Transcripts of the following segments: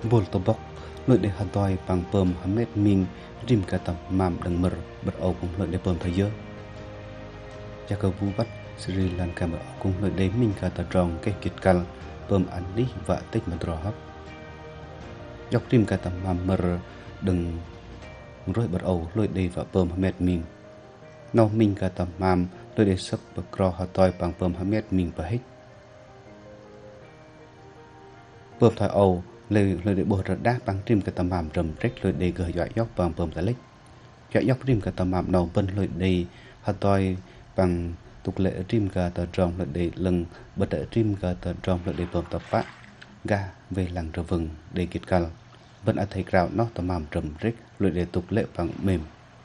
bol tobok lội để hạt toy bằng pơm hamet min rim cả tầm mam đằng mờ bật ầu cùng lội để pơm thời dơ cha cơ vu bắt Sri Lanka bật ầu cùng lội để min cả tờ tròn cái kiệt cal pơm ăn đi và tích mà trò hấp dọc rim cả tầm mam mờ đừng rồi bật ầu lội để và pơm hamet min nâu min cả tầm mam lội để sắp bật cro hạt toy bằng pơm hamet min và hết pơm thời ầu lời để bồi rợt đá bằng trim cái tầm màm rầm rách lời để gửi dọa dốc bằng pơm tả lích dọa dốc trim cái tầm màm đầu bên lời để hạt toi bằng tục lệ trim cái tờ tròn lời để lưng bật để trim cái tờ tròn lời để pơm tập phát ga về làng rờ vừng để kiệt cal bên ở thầy cào nó tầm màm rầm rách lời để tục lệ bằng mềm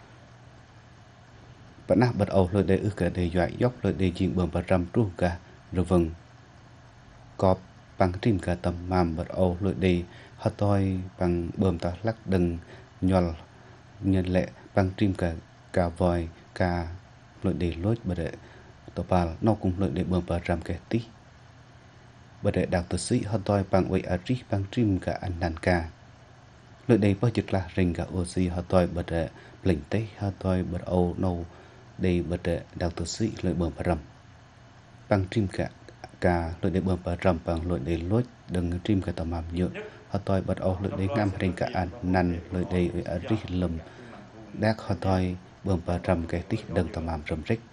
bạn nào bật ầu lời để ư cả để dọa dốc lời để chuyện bơm và rầm tru ga rờ vừng cọp bằng trim cả tầm màm bật ầu lội đi hạt toi bằng bơm ta lắc đừng nhol nhân lệ bằng trim cả vòi cả lội đi lối bật đệ tổ bà nó cùng lội đi bơm và ram kẻ tí bật đệ đào tử sĩ hạt toi bằng quay ở trí bằng trim cả anh đàn ca lội đi bao nhiêu là rình cả oxy hạt toi bật đệ lệnh tế hạt toi bật ầu nâu đi bật đệ đào tử sĩ lội bơm và ram bằng trim cả lội để bơm và rầm bằng lội để lối đừng trim cả tầm mầm nhựa họ toi bật âu lội để ngam rình cả an năn lội để ở rít lầm đác họ toi bơm và rầm cái tích đừng tầm mầm rầm rít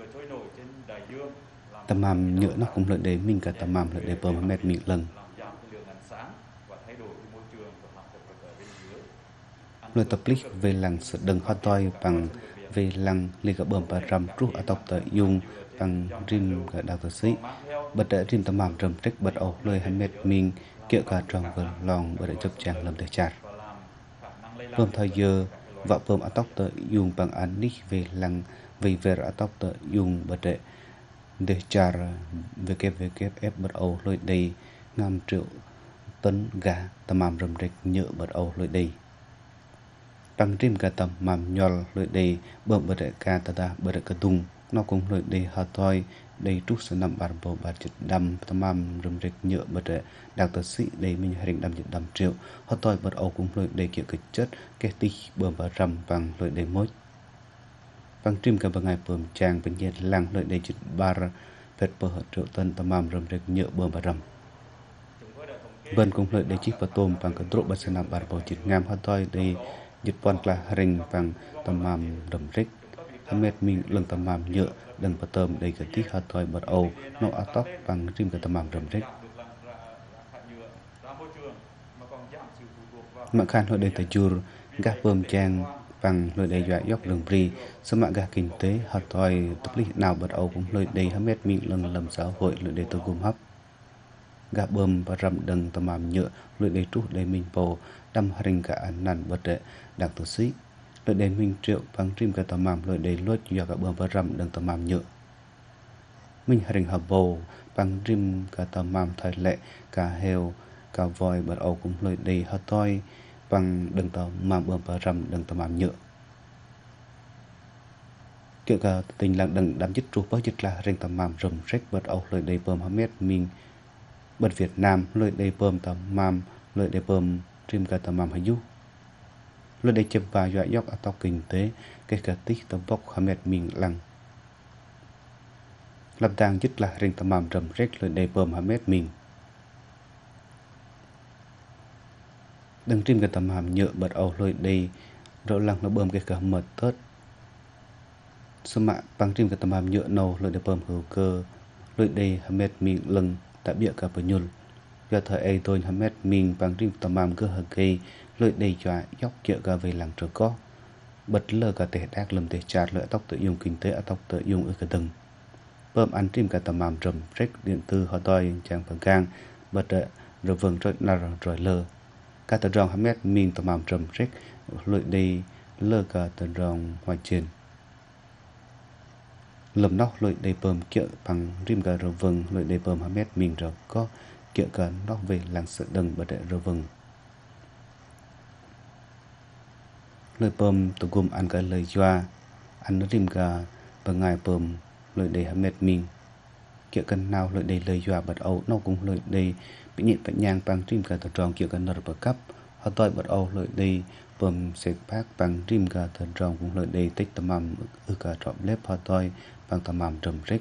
tầm mầm nhựa nó cũng lội để mình cả tầm mầm lội để bơm mệt miệng lần lội tập lít về làng sự đừng họ toi bằng về làng liền cả bơm và rầm rút ở tộc tới dùng bằng rim cả đào tử sĩ bật đỡ rim tầm mầm rầm trích bật ổ lời hắn mệt mình kiệu cả tròn vần lòng bật đỡ chụp chàng lầm để chặt bơm thời giờ vợ bơm ở tóc tới dùng bằng án nít về lăng về về ở tóc tới dùng bật đỡ để chặt WWF bật ổ lời đầy 5 triệu tấn gà tầm mầm rầm trích nhựa bật ổ lời đầy bằng rim cả tầm mầm nhol lời đầy bơm bật đỡ ca ta bật đỡ cả tung nó cũng lời đầy hạt toi đầy trúc số năm bản bộ bản chữ đầm tầm mầm rầm rịch nhựa bật đệ đặc tờ sĩ đầy mình hình đầm chữ đầm triệu hot toi bật ầu cũng lợi đầy kiểu kịch chất cái tí bơm và rầm bằng lợi đầy mối bằng trim cả bằng ngày bơm tràng bên nhiệt làng lợi đầy chữ bar vẹt bờ triệu tân tầm mầm rầm rịch nhựa bơm và rầm bên cũng lợi đầy chiếc và tôm bằng cái trộn bật số năm bản bộ chữ ngam hot toi đầy dịch quan là hình bằng tầm mầm rầm rịch mệt mình lần tầm mầm nhựa đừng bật tôm đầy cái tí hạt toi bật ầu nó áo tóc bằng rim cái tầm mầm rầm rít mạng khan hội đầy tại chùa gác bơm trang bằng lời đầy dọa dốc rừng pri sớm mạng gác kinh tế hạt toi tập lý nào bật ầu cũng lời đầy mệt mình lần lầm xã hội lời đầy tôi gồm hấp gác bơm và rầm đừng tầm mầm nhựa lời đầy trút đầy mình bồ đâm hình cả nằn bật đệ đặc tử sĩ lợi đến mình triệu bằng trim cả tầm mầm lợi để lốt do cả bơm và rầm đừng tầm mầm nhựa mình hình hợp bầu bằng trim cả tầm mầm thời lệ cả heo cả voi bật ầu cũng lợi để hạt toi bằng đừng tầm mầm bơm và rầm đừng tầm mầm nhựa kiểu cả tình lặng đừng đám dứt trụ bớt dứt là riêng tầm mầm rầm rách bật ầu lợi để bơm hâm mét mình bật Việt Nam lợi để bơm tầm mầm lợi để bơm trim cả tầm mầm hay du lợi để chụp và dọa dốc ở tóc kinh tế cái cả tích tầm bốc hâm mét mình lăng lập đang dứt là riêng tầm mầm rầm rách lợi để bơm hâm mét mình đừng trim cả tầm mầm nhựa bật ầu lợi để rồi lăng nó bơm cái cả mật tớt số mạng bằng trim cả tầm mầm nhựa nâu lợi để bơm hữu cơ lợi để hâm mét mình lưng đã bịa cả bởi nhul do thời ấy tôi hâm mét mình bằng trim tầm mầm cơ hờ cây lợi để dọa dốc chợ cả về làng trở có bật lơ cả thể đác lầm thể chặt lợi tóc tự dùng kinh tế ở tóc tự dùng ở cả từng bơm ăn trim cả tầm mầm rầm rách điện tử họ toi chàng phần gang bật rồi vừng rồi là rồi lơ cả tờ rong hâm mét mình tầm mầm rầm rách lợi để lơ cả tờ rong ngoài trên lầm nóc lợi để bơm kiệu bằng rim cả rồi vừng lợi để bơm hâm mét mình rồi có kiệu cả nóc về làng sự đừng bật rồi vừng lời bơm tụ gồm ăn cả lời doa ăn nó rim gà bằng ngày bơm lời để hâm mệt mình kia cần nào lợi đầy lời dọa bật âu nó cũng lợi đầy bị nhịn bệnh nhang bằng trim cả tờ tròn kia cần nợ bật cấp họ tôi bật âu lợi đầy bơm sệt phát bằng trim cả tờ tròn cũng lợi đầy tích tầm mầm cả trọm lép họ tôi bằng tầm mầm trầm rích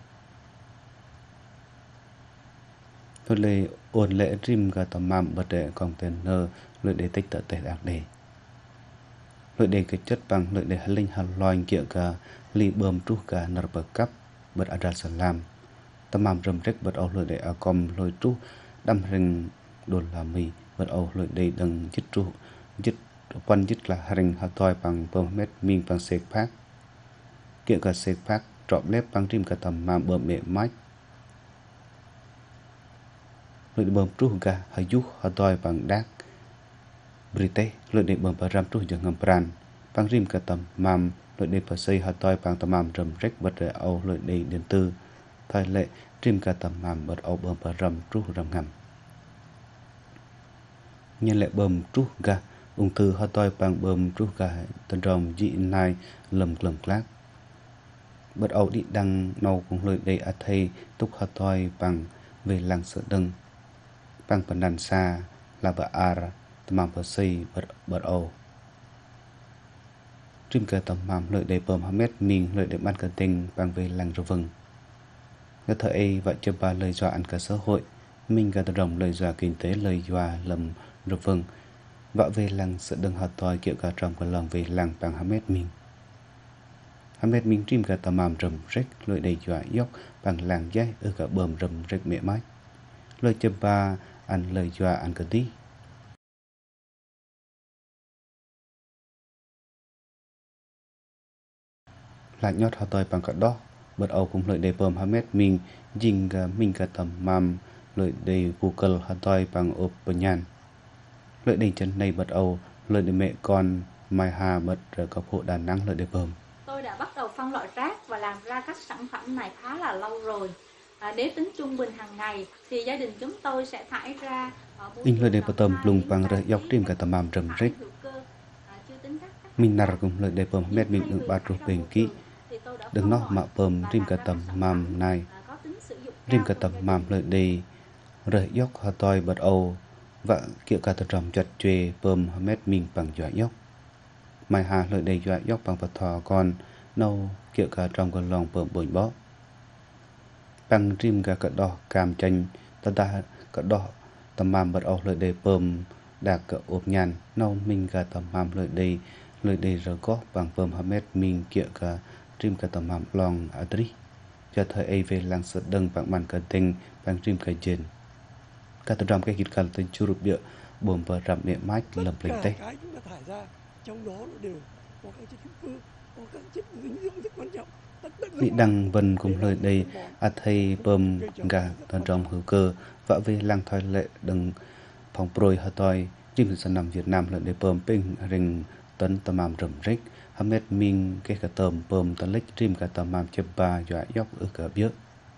thôi lệ ổn lệ trim cả tầm mầm bật để container lợi đầy tích tờ tệ đặc đề lợi đầy cái chất bằng lợi đầy linh hà loài kia cả ly bơm trú cả nợ bật cấp bật ở Salam tầm mầm trầm rích bật âu lợi đầy ở com lợi trú đâm rình đồn là mì bật âu lợi đầy đằng chích trú chích quan chích là rình hà toi bằng bơm mét miên bằng sệt phát kia cả sệt phát trọm lép bằng trim cả tầm mầm bơm mẹ mát lợi bơm trú cả hà giúp hà toi bằng đác Brite lợi để bơm bà ram trú giờ ngầm pran bằng trim cả tầm mầm lợi để bà xây hà toi bằng tầm mầm trầm rích bật để âu lợi để điện tư thời lệ trim cả tầm mầm bật âu bơm bà ram trú rầm ngầm nhân lệ bơm trú cả ung thư hà toi bằng bơm trú cả tần rồng dị nai lầm lầm clack bật âu đi đăng nâu cũng lợi để thầy túc hà toi bằng về làng sợ đừng bằng phần đàn xa là bà ar tầm mầm bà xây bật âu trim cả tầm mầm lợi để bơm hamed mình lợi để ban cả tình bằng về làng rô vừng cái thời ấy vậy cho bà lời dọa ăn cả xã hội mình cả tờ rồng lời dọa kinh tế lời dọa lầm rô vừng vợ về làng sợ đừng hà toi kiểu cả trong còn lòng về làng bằng hamed mình trim cả tầm mầm rầm rích lợi để dọa dốc bằng làng giấy ở cả bơm rầm rích mẹ mái lời cho bà ăn lời dọa ăn cả tí là nhót hà toi bằng cả đó bật âu cũng lợi để bơm hamed mình dinh mình cả tầm mầm lợi để Google hà toi bằng ốp bờ nhàn lợi để chân này bật âu lợi để mẹ con mai hà bật ở cấp hộ Đà Nẵng lợi để bơm. Tôi đã bắt đầu phân loại rác và làm ra các sản phẩm này khá là lâu rồi. Nếu tính trung bình hàng ngày thì gia đình chúng tôi sẽ thải ra in lợi để bơm tầm lùng bằng rơi dọc trên cả tầm mầm trầm rích mình nار cũng lợi để bơm hamed mình ứng ba chục bình kỹ đừng nó mà bơm rim cả tầm mầm này rim cả tầm mầm lợi để rơi dốc hà toi bật âu và kiểu cả tờ trầm chặt chê bơm hamed mình bằng dọa dốc mai hà lợi để dọa dốc bằng vật thò con nâu kiểu cả trong con lòng bơm bồi bó bằng rim cả cỡ đỏ cam chanh ta cỡ đỏ tầm mầm bật âu lợi để bơm đạt cỡ ốp nhàn nâu mình cả tầm mầm lợi để rờ góp bằng bơm hamed mình kiểu cả rim cả tầm mầm lòng adri cho thời ấy về làng sợ đừng bằng bàn cả tình bằng rim cả dền cả tờ rầm cái kịch cả tên chu rụp địa bồm và rầm miệng mát lầm lình tê cái chúng ta thải ra trong đó nó đều có các chất hữu cơ, có các chất dinh dưỡng rất quan trọng. Vị đăng vân cùng lời đây thầy bơm gà tờ rầm hữu cơ và về làng thoại lệ đừng phòng proi hà toi chim sản nằm Việt Nam lợi để bơm pin rình tấn tầm mầm rầm rích hamed minh cái cả tầm bơm tấn lích rim cả tầm mầm chập ba dọa dốc ở cả biếc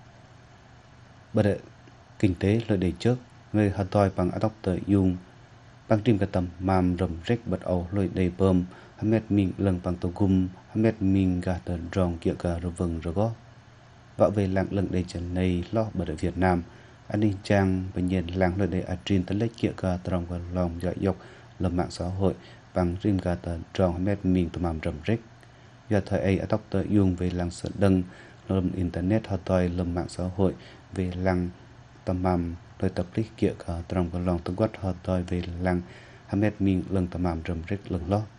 bờ đệ kinh tế lợi để trước người hà toi bằng tóc tờ dùng bằng trim cả tầm mầm rầm rích bật âu lợi để bơm hamed minh lần bằng tàu gum hamed minh gà tờ rong kia cả rồi vừng rồi có vợ về làng lần để trần này lo bờ đệ Việt Nam an ninh trang bệnh nhân làng lợi để adrin tấn lích kia cả tờ rong và lòng dọa dốc lâm mạng xã hội bằng rim gà tờ rong hamed minh tầm mầm rầm rích do thời ấy tóc tờ dùng về làng sợ đâng lâm internet hà toi lâm mạng xã hội về làng tầm mầm lời tập lý kia cả trong cái lòng tôi quát họ tôi về làng hamed minh lần tầm mầm rầm rích lần lo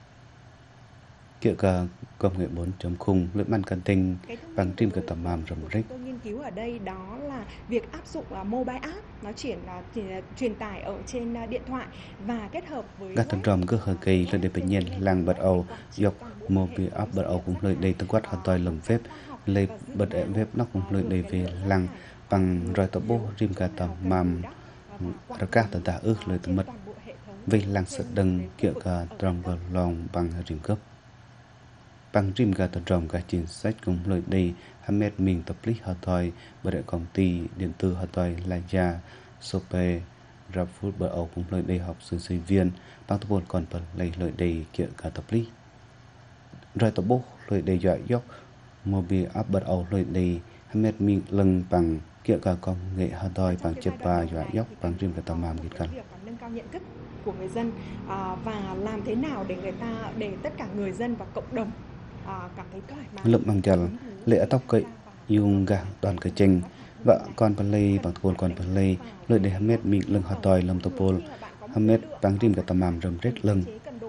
kia cả công nghệ 4.0 lưỡi man căn tinh bằng trim cả tầm mầm rầm rích. Tôi nghiên cứu ở đây đó là việc áp dụng mobile app nó truyền tải ở trên điện thoại và kết hợp với các tầm rầm cứ hơi kỳ là để bệnh nhân làng bật âu dọc mobile app bật âu cũng lời đây tôi quát họ tôi lồng phép lấy bật web nó cũng lời đây về làng bằng rồi tập bố rim cả tầm mầm ra các tờ tả ước lời tầm mật vì làng sợ đừng kiểu cả trong vào lòng bằng rim cấp bằng rim cả tờ rồng cả chính sách cũng lời đây hamed mình tập lý họ thôi bởi đại công ty điện tử họ thôi là gia sope ra phút bờ âu cũng lời đây học sinh viên bằng tập bồn còn bật lấy lời đây kiểu cả tập lý rồi tập bố lời đây dọa dốc mobile app bật âu lời đây Hamed Ming Leng bằng kia cả công nghệ hà đòi bằng chếp ba dọa dốc bằng rim cả tầm màm dịch cần. Nâng cao nhận thức của người dân và làm thế nào để tất cả người dân và cộng đồng cảm thấy thoải mái. Lượng bằng chal lệ tóc cậy dùng gà đoàn cậy chênh và con Palay bằng thôn con Palay lợi để Hamed Ming Leng hà đòi lâm tập pol Hamed bằng rim cả tầm màm rầm rết lưng.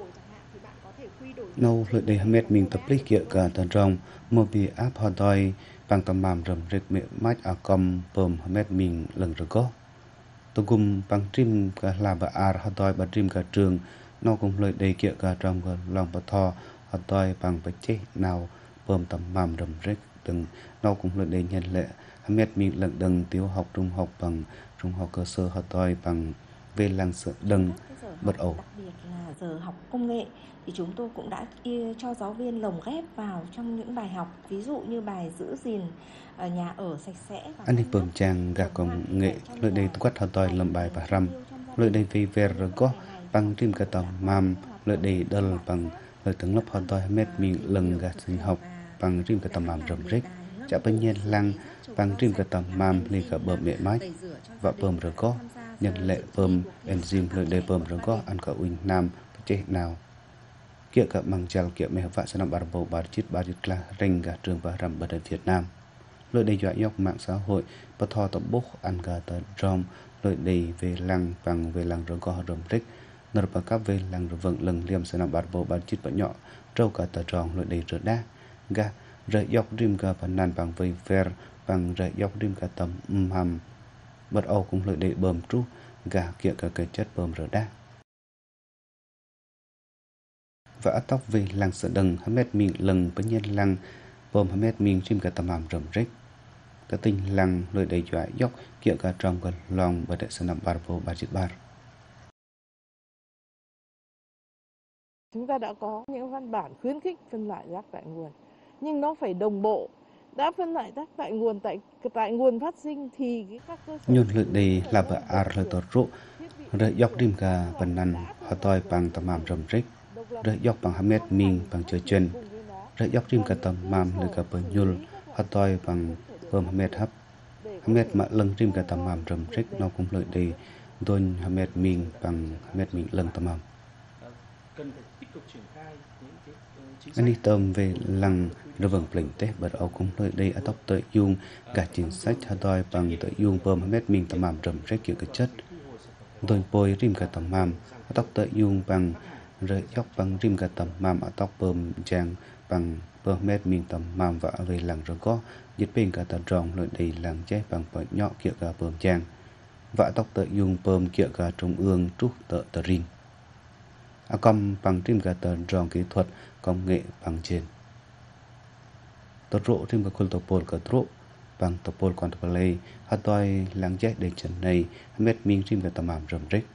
Nâu lợi để Hamed Ming tập lý kia cả tần rong mobi áp hà đòi bằng tầm màm rầm rết mẹ mách à com bơm Hamed Ming Leng rồi có. Tôi cùng bằng rim cả là bà ar hà đòi bằng rim cả trường nó cũng lợi để kia cả trong cả lòng bà thò hà đòi bằng bà chế nào bơm tầm màm rầm rết từng nó cũng lợi để nhân lệ Hamed Ming Leng đừng tiểu học trung học bằng trung học cơ sở hà đòi bằng về làng sợ đừng bật ẩu. Đặc biệt là giờ học công nghệ thì chúng tôi cũng đã cho giáo viên lồng ghép vào trong những bài học, ví dụ như bài giữ gìn nhà ở sạch sẽ. Anh đi bơm trang gà công nghệ lợi đây tôi quát hà đòi làm bài bà răm lợi đây vì về rồi có bằng rim cả tàu mam lợi đây đâm bằng lợi tướng lớp hà đòi Hamed Ming Leng gà sinh học bằng rim cả tàu mam rầm rít chả bên nhiên lăng bằng rim cả tàu mam ly cả bơm mẹ mái và bơm rồi có nhân lệ bơm enzyme lợi đây bơm rồi có ăn cả uỳnh nam chế nào kia cả bằng chal kia mẹ vợ sẽ nằm bảo bầu bảo chít là rình gà trường và rầm ở Việt Nam lợi đây dọa dọc mạng xã hội bắt thò tập bốc ăn gà tờ drom lợi đây về lăng bằng về lăng rồi có rầm rít nợ bà cấp về lăng rồi vâng lần liêm sẽ nằm bảo bầu bảo chít nhỏ trâu cả tờ drom lợi đây rửa đá gà rời dọc rim gà và nàn bằng về ver bằng rời dọc rim gà tầm hầm bật âu cũng lợi đây bơm trú gà kia cả cái chất bơm rửa đá và tóc về làng sợ đằng Hamed Ming Leng với nhân làng bơm Hamed Ming chim cả tầm hàm rầm rít cái tinh làng lợi đầy dọa dốc kia cả trong gần lòng và để sẽ nằm bar vô ba chữ bar. Chúng ta đã có những văn bản khuyến khích phân loại rác tại nguồn, nhưng nó phải đồng bộ. Đã phân loại rác tại nguồn tại nguồn phát sinh thì các cơ sở nhôn lợi đầy là bờ ar lợi tọt rụ rời dọc rim cả phần năn họ toi bằng tầm hàm rầm rít rời dọc bằng Hamed Ming bằng chơi chân rời dọc rim cả tầm mam lợi cả bờ nhul họ toi bằng bơm Hamed hấp Hamed mà lưng rim cả tầm hàm rầm rít nó cũng lợi đầy đôn Hamed Ming bằng Hamed Ming lưng tầm hàm. Anh đi tôm về lăng rồi vầng plỉnh tế bật áo cũng lợi đây ở tóc tới dung cả chính sách hà đòi bằng tới dung bơm Hamed Ming tầm hàm rầm rít kiểu cái chất đôi bôi rim cả tầm hàm ở tóc tới dung bằng rời dọc bằng rim cả tầm hàm ở tóc bơm trang bằng bơm Hamed Ming tầm hàm và về làng rồi có dịch bên cả tầm rong lợi đây làng chế bằng bờ nhỏ kiểu cả bơm trang và tóc tới dung bơm kiểu cả trung ương trúc tờ rin com bằng rim cả tờ rong kỹ thuật công nghệ bằng trên tờ rộ rim cả khuôn tờ pol cả rộ bằng tờ pol con tờ play hà đòi làng chế để chân này Hamed Ming rim cả tầm hàm rầm rít